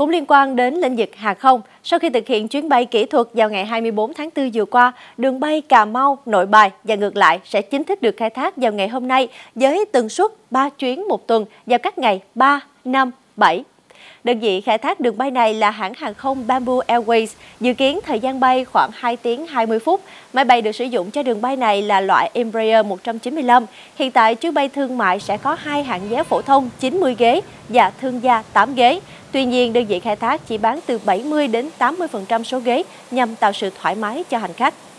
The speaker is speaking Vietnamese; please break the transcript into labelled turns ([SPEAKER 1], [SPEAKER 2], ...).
[SPEAKER 1] Cũng liên quan đến lĩnh vực hàng không, sau khi thực hiện chuyến bay kỹ thuật vào ngày 24 tháng 4 vừa qua, đường bay Cà Mau, Nội Bài và ngược lại sẽ chính thức được khai thác vào ngày hôm nay với tần suất 3 chuyến một tuần vào các ngày 3, 5, 7. Đơn vị khai thác đường bay này là hãng hàng không Bamboo Airways, dự kiến thời gian bay khoảng 2 tiếng 20 phút. Máy bay được sử dụng cho đường bay này là loại Embraer 195. Hiện tại, chuyến bay thương mại sẽ có 2 hạng vé phổ thông 90 ghế và thương gia 8 ghế. Tuy nhiên, đơn vị khai thác chỉ bán từ 70 đến 80% số ghế nhằm tạo sự thoải mái cho hành khách.